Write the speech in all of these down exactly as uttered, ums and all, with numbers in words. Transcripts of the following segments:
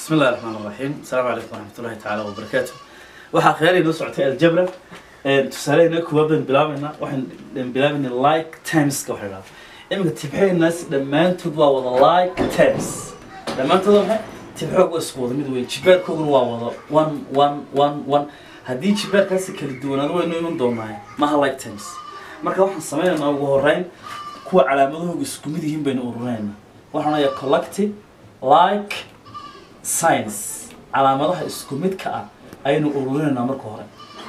بسم الله الرحمن الرحيم. السلام عليكم ورحمة الله تعالى وبركاته. waxaa khayr inoo socotay aljabra ee tusaaleyna kuwa ban bilaabina waxaan bilaabina like times ka waxa iminka tibxeenaas dhamaantood waa wada like times dhamaantood waxa tibxoog isku wada mid weyn jibaarkooduna waa wada one one one one hadii jibaarkaas kala duwanaado way inoo iman doonaa ma like times marka waxaan sameeynaa ugu horeyn kuwa calaamadahooda isku mid yihiin bayna ururinayna waxaan ayaa collective like signs calaamadaha isku mid ka ah aynu ururinayna marka hore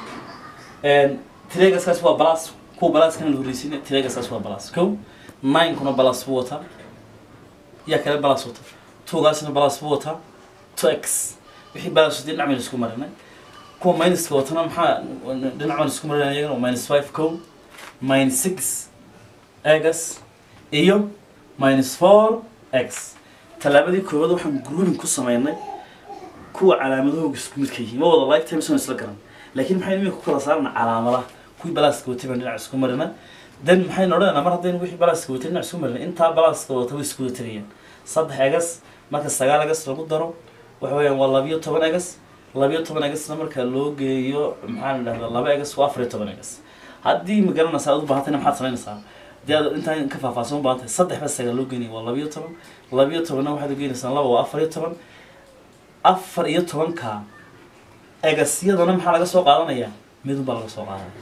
een tireegaas waa plus ku plus kan loo riisina tireegaas waa plus ko nine kuna plus wata ya kale plus wata two gaasna plus wata two x wixii plus din amal isku marnay ku minus watana maxaa dhinaca isku marnay iyagana minus five ko minus six x iyo minus four x talaabadii koobad waxaan grouping ku sameeynay kuwa calaamadahooda isku mid ka yihiin wada like times isla garan laakiin maxay imika ku kala saarnaa calaamadaha kuwi balaaska wata dhinaca isku marina dan maxay noqonayna mar haddii wixii balaaska wata dhinaca isku marina inta balaaska wata way isku tiriyeen saddex x marka sagaal x lagu daro waxa weeyaan waa laba iyo toban x laba iyo toban x marka loo geeyo maxaan dhahdaa laba x waa afar iyo toban x haddii ma garanaysaa u baahatayna maxaad sameynaysaa dad inta ka faahfaahsan baantay saddex bas sagaal loo geeyay waa laba iyo toban laba iyo toban waxaad u geynaysaa laba waa afar iyo toban afar iyo toban ka egasyadana maxaa laga soo qaadanayaa mid baa laga soo qaadanaya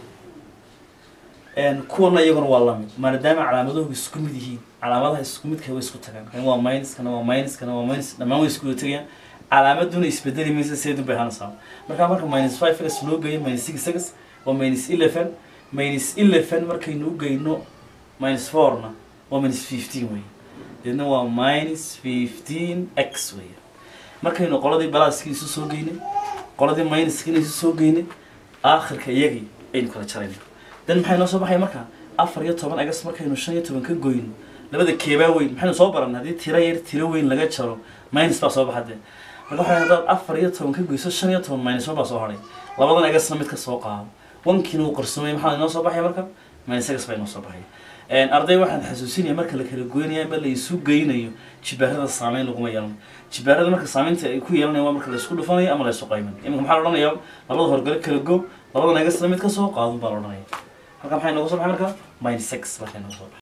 een kuwana iyaguna waa lamid maadaama calaamadoodu isku mid yihiin calaamadaha isku midka way isku tagaan kan waa minus kana waa minus kana waa minus dhamaan way isku tagayaan calaamaduna isbedeli maysa sidoo bay hanaysaa marka marka minus five x loo geeyo minus six x waa minus eleven minus eleven markaynu u geeyno minus four na waa minus fifteen way dadna waa minus fifteen x way markaynu qoladii balaaskii isu soo geynay qoladii minuskii isu soo geynay aakhirka iyagii aynu kala jarayno dan maxay noo soo baxay marka afar iyo toban x markaynu shan iyo toban ka goyno labada keebaa weyn maxaynu soo baranay hadii tiro yar tiro weyn laga jaro minus baa soo baxday marka waxay hadda afar iyo toban ka goyso shan iyo toban minus baa soo haray labadan x mid ka soo qaado one kilo qarsamay maxaa noo soo baxay marka minus x baa noo soo baxay een arday waxaan xasuusinaya marka la kala goynayo ama la isu geynayo jibaarada saameyn lagu yeelan jibaarada marka saameynta ay ku yeelanayaan marka la isku dhufanayo ama la isku qayman imika maxaa la oranayaa labada horgal kala go labada naga isla mid ka soo qaado baa la oranayaa halka maxay noogu soo baxay marka minus six markay noogu soo